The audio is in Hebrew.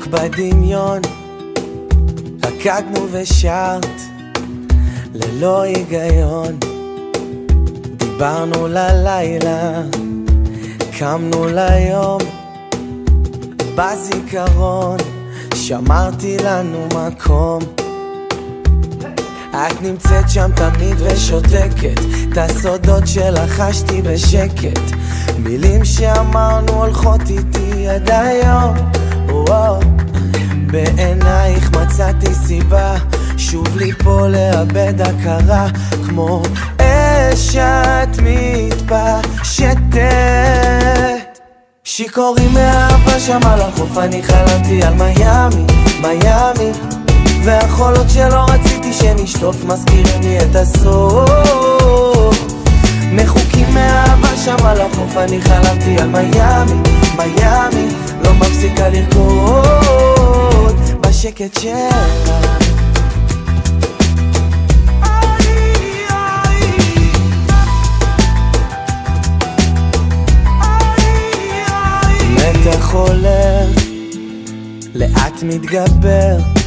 בדמיון רקדנו ושרת ללא היגיון, דיברנו ללילה, קמנו ליום, בזיכרון שמרתי לנו מקום. את נמצאת שם תמיד ושותקת, את הסודות שלחשתי בשקט, מילים שאמרנו הולכות איתי עד היום. בעינייך מצאתי סיבה שוב ליפול לאבד הכרה, כמו אש את מתפשטת. שיכורים מאהבה שם על החוף, אני חלמתי על מיאמי, מיאמי, והחולות שלא רציתי שנשטוף מזכירים לי את הסוף. מחוקים מאהבה שם על החוף, אני חלמתי על מיאמי, מיאמי, לא מפסיקה לרקוד בשקט שלה. מתח עולה, לאט מתגבר,